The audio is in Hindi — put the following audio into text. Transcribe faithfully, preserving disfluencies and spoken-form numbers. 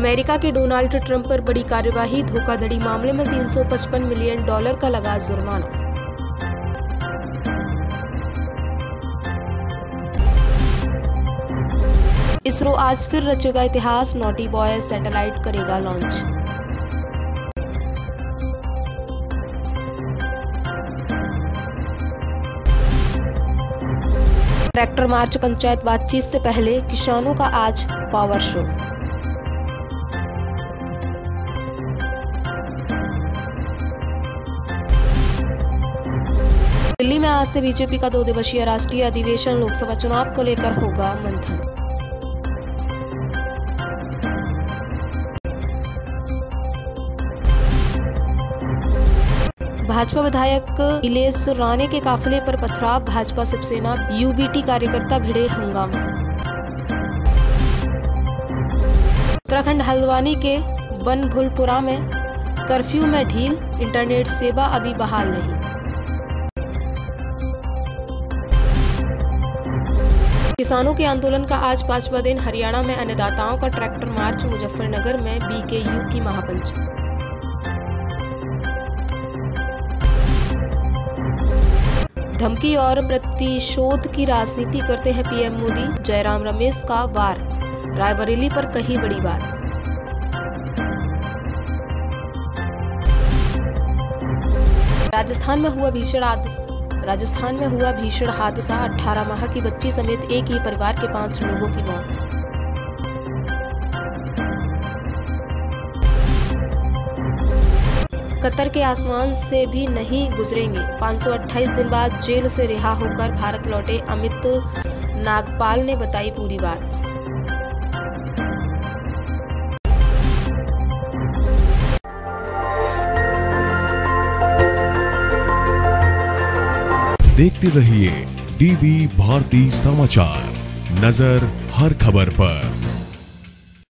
अमेरिका के डोनाल्ड ट्रंप पर बड़ी कार्यवाही, धोखाधड़ी मामले में तीन सौ पचपन मिलियन डॉलर का लगा जुर्माना। इसरो आज फिर रचेगा इतिहास, नॉटी बॉय सैटेलाइट करेगा लॉन्च। ट्रैक्टर मार्च, पंचायत बातचीत से पहले किसानों का आज पावर शो। दिल्ली में आज से बीजेपी का दो दिवसीय राष्ट्रीय अधिवेशन, लोकसभा चुनाव को लेकर होगा मंथन। भाजपा विधायक नीलेश राणे के काफिले पर पथराव, भाजपा शिवसेना यूबीटी कार्यकर्ता भिड़े हंगामा। उत्तराखंड हल्द्वानी के बनभुलपुरा में कर्फ्यू में ढील, इंटरनेट सेवा अभी बहाल नहीं। किसानों के आंदोलन का आज पांचवा दिन, हरियाणा में अन्नदाताओं का ट्रैक्टर मार्च, मुजफ्फरनगर में बीकेयू की महापंचायत। धमकी और प्रतिशोध की राजनीति करते हैं पीएम मोदी, जयराम रमेश का वार, रायबरेली पर कही बड़ी बात। राजस्थान में हुआ भीषण हादसा राजस्थान में हुआ भीषण हादसा अठारह माह की बच्ची समेत एक ही परिवार के पांच लोगों की मौत। कतर के आसमान से भी नहीं गुजरेंगे, पाँच सौ अट्ठाईस दिन बाद जेल से रिहा होकर भारत लौटे अमित नागपाल ने बताई पूरी बात। देखते रहिए डीवी भारती समाचार, नजर हर खबर पर।